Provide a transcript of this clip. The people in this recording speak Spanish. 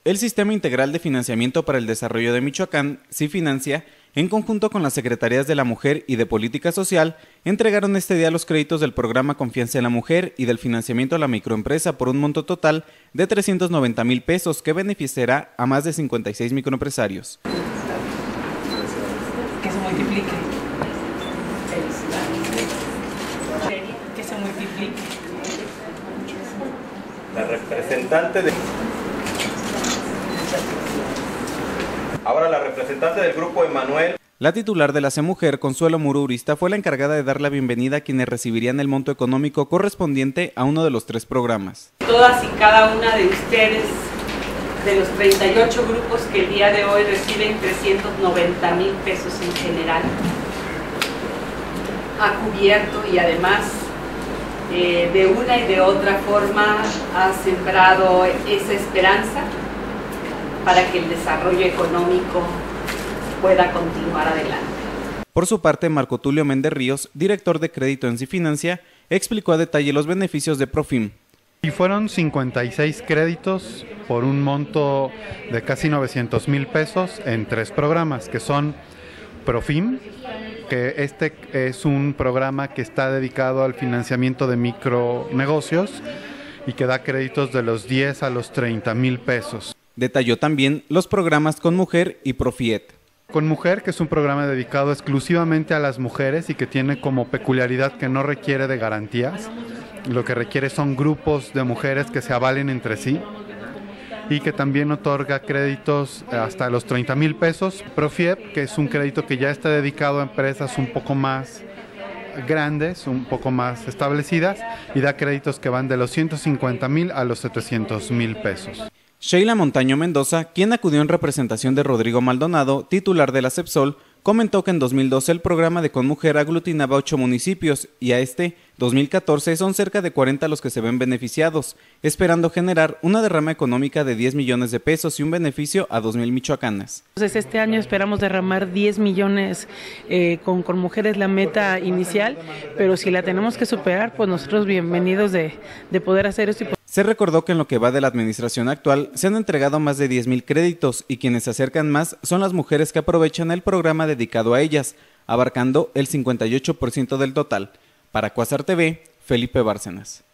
el Sistema Integral de Financiamiento para el Desarrollo de Michoacán, SIFinancia, en conjunto con las Secretarías de la Mujer y de Política Social, entregaron este día los créditos del programa Confianza en la Mujer y del financiamiento a la microempresa por un monto total de 390,000 pesos que beneficiará a más de 56 microempresarios. Que se multiplique. Que se multiplique. La representante de... Ahora la representante del grupo Emanuel. La titular de la CEMujer, Consuelo Muro Urista, fue la encargada de dar la bienvenida a quienes recibirían el monto económico correspondiente a uno de los 3 programas. Todas y cada una de ustedes, de los 38 grupos que el día de hoy reciben 390,000 pesos en general, ha cubierto y además de una y de otra forma ha sembrado esa esperanza para que el desarrollo económico pueda continuar adelante. Por su parte, Marco Tulio Méndez Ríos, director de crédito en SIFinancia, explicó a detalle los beneficios de Profim. Y fueron 56 créditos por un monto de casi 900,000 pesos en 3 programas, que son Profim, que este es un programa que está dedicado al financiamiento de micronegocios y que da créditos de los 10 a los 30,000 pesos. Detalló también los programas Con Mujer y Profiet. Con Mujer, que es un programa dedicado exclusivamente a las mujeres y que tiene como peculiaridad que no requiere de garantías. Lo que requiere son grupos de mujeres que se avalen entre sí y que también otorga créditos hasta los 30,000 pesos. Profiet, que es un crédito que ya está dedicado a empresas un poco más grandes, un poco más establecidas, y da créditos que van de los 150,000 a los 700,000 pesos. Sheila Montaño Mendoza, quien acudió en representación de Rodrigo Maldonado, titular de la CEPSOL, comentó que en 2012 el programa de Con Mujer aglutinaba 8 municipios y a este 2014 son cerca de 40 los que se ven beneficiados, esperando generar una derrama económica de 10 millones de pesos y un beneficio a 2,000 michoacanas. Entonces este año esperamos derramar 10 millones con Mujeres, la meta inicial, pero si la tenemos que superar, pues nosotros bienvenidos de poder hacer esto. Se recordó que en lo que va de la administración actual se han entregado más de 10,000 créditos y quienes se acercan más son las mujeres que aprovechan el programa dedicado a ellas, abarcando el 58% del total. Para Cuasar TV, Felipe Bárcenas.